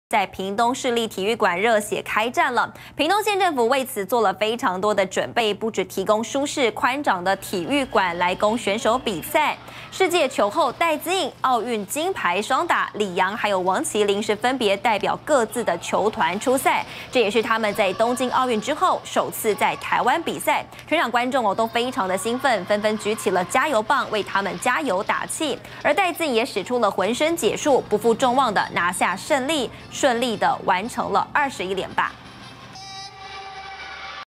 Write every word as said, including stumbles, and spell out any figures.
在屏东市立体育馆热血开战了。屏东县政府为此做了非常多的准备，不只提供舒适宽敞的体育馆来供选手比赛。世界球后戴资颖、奥运金牌双打李洋还有王麒麟是分别代表各自的球团出赛，这也是他们在东京奥运之后首次在台湾比赛。全场观众哦都非常的兴奋，纷纷举起了加油棒为他们加油打气。而戴资颖也使出了浑身解数，不负众望的拿下胜利。顺利的完成了二十一连霸。